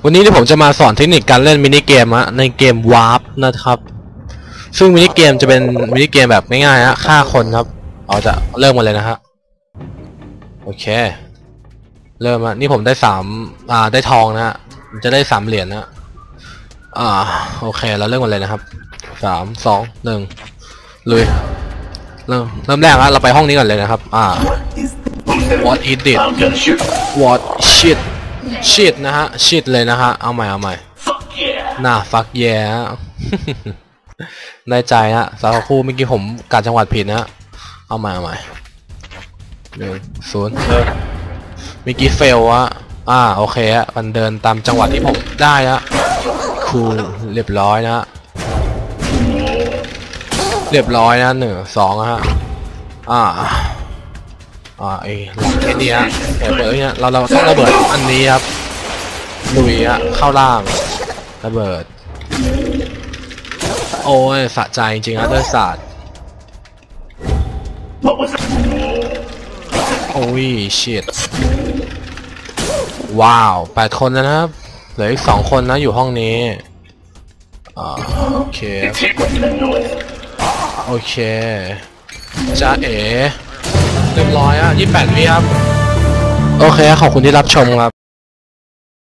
วันนี้ที่ผมจะมาสอนเทคนิคการเล่นมินิเกมอะในเกมวาร์ปนะครับซึ่งมินิเกมจะเป็นมินิเกมแบบง่ายๆฮะฆ่าคนครับเราจะเริ่มกันเลยนะฮะโอเคเริ่มอะนี่ผมได้ได้ทองนะฮะจะได้3 เหรียญนะโอเคเราเริ่มกันเลยนะครับ3 2 1ลุยเริ่มแรกอะเราไปห้องนี้ก่อนเลยนะครับwhat is it what shit นะฮะ shit เลยนะฮะเอาใหม่น่า fuck yeah ได้ใจฮะสาวคู่เมื่อกี้ผมกัดจังหวัดผิดนะเอาใหม่1 0เมื่อกี้เฟลวะโอเคฮะมันเดินตามจังหวัดที่ผมได้ฮะคูลเรียบร้อยนะเรียบร้อยนะ1 2ฮะไอ้หลังแค่นี้ฮะระเบิดเนี่ยเราต้องระเบิดอันนี้ครับลุยฮะเข้าล่างระเบิดโอ้ยสะใจจริงๆฮะด้วยศาสตร์โอ้ยชิตว้าว8 คนแล้วนะครับเหลืออีก2 คนนะอยู่ห้องนี้โอเคจ้าเอ๋เรียบร้อย28 วิครับโอเคขอบคุณที่รับชมครับ